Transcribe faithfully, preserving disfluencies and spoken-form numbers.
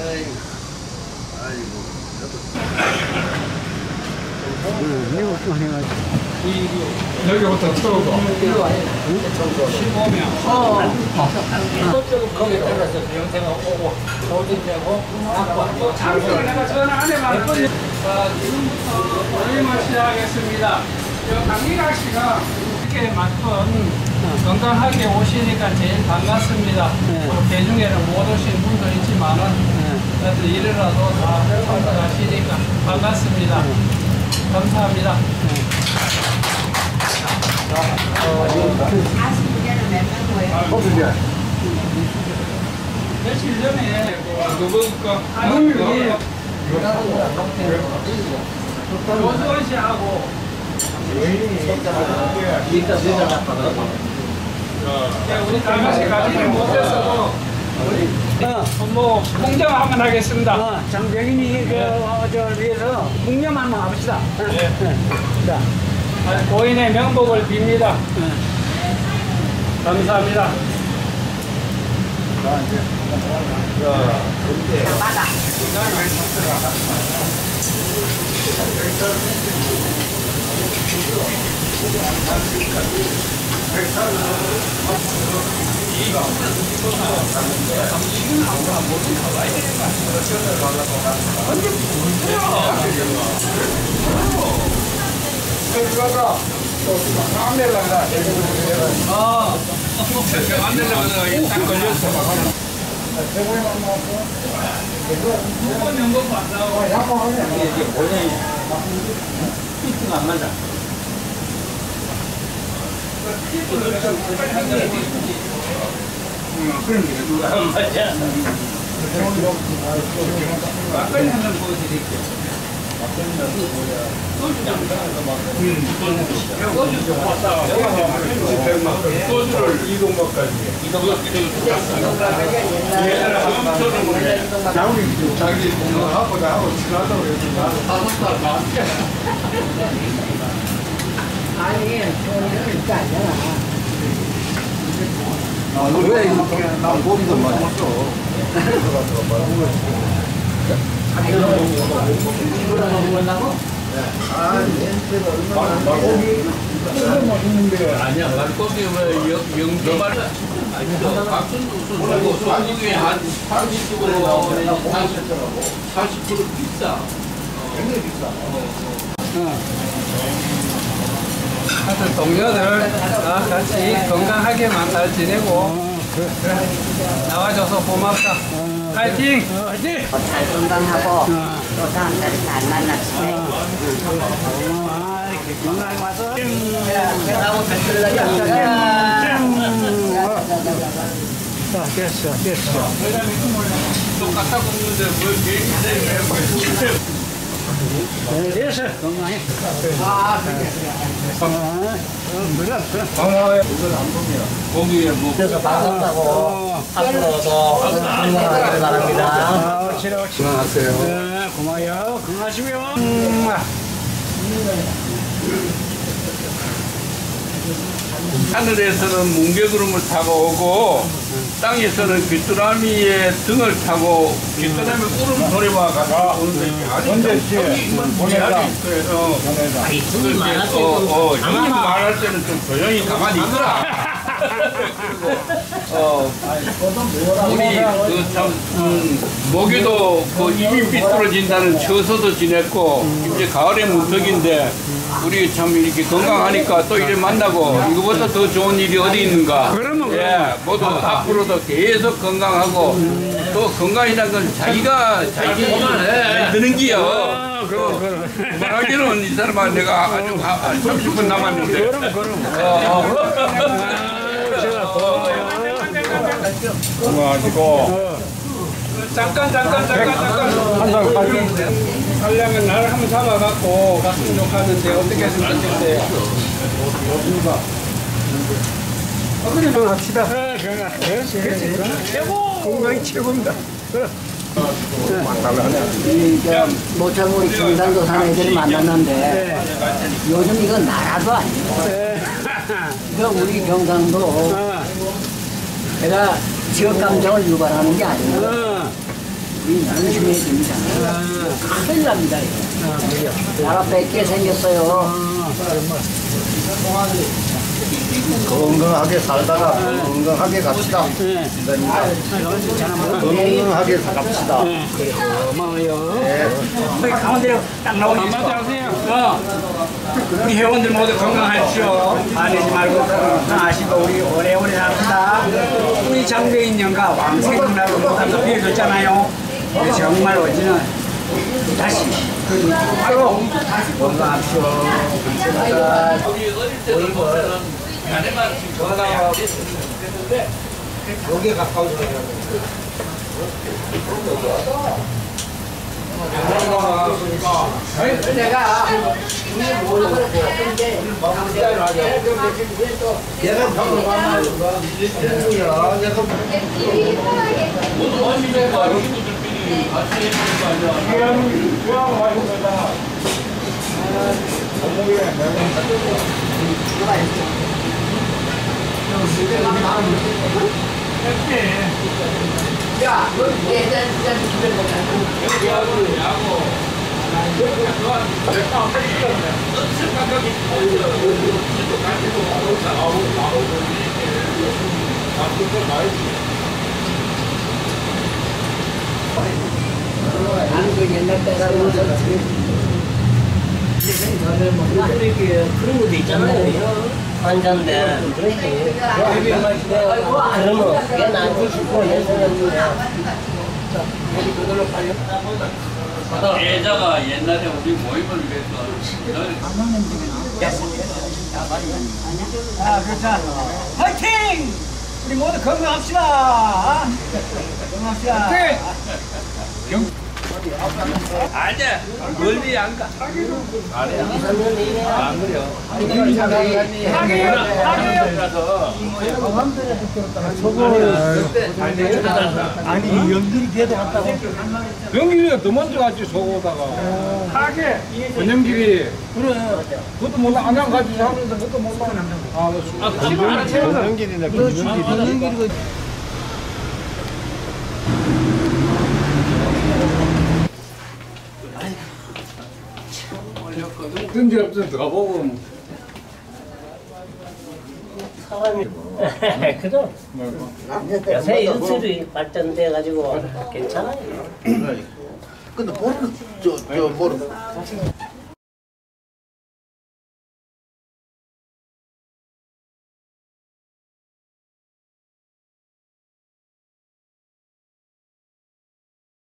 응, 미국만 해가지고. 여기부터 틀어봐. 십오 명. 어. 거기 들어서 영생을 오고 조진되고 또 장소를 내가 전화 안 해봤는데 자, 지금부터 모임을 시작하겠습니다. 강미각 씨가 이렇게 맡은 건강하게 오시니까 제일 반갑습니다. 네. 대중에는 못 오신 분도 있지만은 네. 그래도 이래라도 다 참석하시니까 반갑습니다. 네. 감사합니다. 네. 사십 년은 몇명 거예요? 어떻게? 며칠 전에 누구니까? 조수원 씨하고 우리 강아지 가지를 못해서 뭐 공정 한번 하겠습니다. 어, 장병인이 그, 어, 저, 위해서 묵념 한번 합시다. 네. 자. 고인의 명복을 빕니다. 네. 감사합니다. 받아. 아, 안 되려면 일단 걸렸어. 무건 연금 받다고. 이게 본연이 피트가 안 맞아. 그런 게 안 맞아. 막걸리 한 잔 보여드릴게요. 소주를 이동박까지. 자기 자기 하고 나하고 친하다고 그래서 나는 다섯 살 맞게. 아니, 돈을 이렇게 아니잖아. 왜 이렇게 난 고기도 많이 먹어. 이거랑 먹는다고? 아니야, 말고기 왜 영주말 같은 무슨 가격이 한 삼십 퍼센트 사십 퍼센트 비싸. 굉장히 비싸. 하여튼 동료들 다 같이 건강하게만 잘 지내고 나와줘서 고맙다. 파이팅! 잘 건강하고 또 다음 달에 잘 만납시다. 아, 이렇게 건강하게 와서. 자, 됐어, 됐어. 똑같아 먹는데 뭘 개인인데 네, 됐어. 건강해. 아, 그래. 어, 그래, 그래. 방어에 이건 안 봅니다. 고기에 뭐 그래서 반갑다고 앞으로도 건강하길 바랍니다. 아, 치료, 치료. 건강하세요. 네, 고마워요. 건강하시고요. 음, 하늘에서는 뭉게구름을 타고 오고 땅에서는 귀뚜라미의 등을 타고 귀뚜라미 꿀을 노려봐가 오는데 언제 씨 보내라. 어, 힘이 많았을 어, 어, 형님 말할 때는 좀 조용히 가만히 있어라. 어, 우리 그참 음, 모기도 그 입이 삐뚤어진다는 처서도 지냈고 이제 가을의 문턱인데 우리 참 이렇게 건강하니까 또 이래 만나고 이거보다 더 좋은 일이 어디 있는가? 그러면 예, 모두 앞으로도 계속 건강하고 또 건강이라는 건 자기가 자기 만드는 기요. 그럼, 그럼. 말하기는 이 사람아 내가 아주 삼십 분 남았는데. 그럼, 그럼. 어, 제가 고마워요. 건강하시고 잠깐 잠깐 잠깐 잠깐 한잔 가지고. 하려면 날 한번 잡아갖고 갔으면 좋겠는데 어떻게 생각하세요? 어, 그래, 합시다. 건강. 그렇지, 그렇지. 최고. 건강이 최고입니다. 모처럼 우리 경상도 사는 애들을 만났는데 요즘 이건 나라도 아니고 이거 우리 경상도 내가 지역 감정을 유발하는 게 아니고 조심해야 됩니다. 큰일 납니다. 나라 뺏게 생겼어요. 건강하게 살다가 건강하게 갑시다. 건강하게 갑시다. 고마워요. 저기 가운데로 딱 나오니 한마디 하세요. 어. 우리 회원들 모두 건강하십시오. 화내지 말고 건강하시고 우리 오래오래 삽시다. 우리 장배인 영가 왕생이라고 못하면서 비워줬잖아요. 정말 어찌는 다시 그 바로 건강합시오. 우리 어릴 때는 자네만 지금 전화가 됐는데 여기에 가까워서 내가 내가 방금 가면 일등이야. 내가 모두 하시니까 여기들끼리 같이 해주는 거 아니야. 야, 너 예전 진짜 집에 여기 야구, 야구. 나는 그 옛날 때가 그런 것도 있잖아요. 환자인데 그러면 그게 나한테 싶어 예자가 옛날에 우리 모임을 위해서 자, 그렇죠. 화이팅! 우리 모두 건강합시다. 건강합시다. 경... 아니야, 멀리 안 가. 안 그래요. 하게요, 하게요. 아니 연들이 걔도 갔다고. 연길이가 더 먼저 갔지, 저거다가. 하게, 권영길이. 그래. 그것도 몰라, 안양 가지고 하면서 그것도 몰라. 아, 건강길이네. 건강길이. 뜬지 없어 들어가보고. 사람이 그죠? 요새 유튜브 발전돼가지고 괜찮아요. 근데 모르는 저저 모르.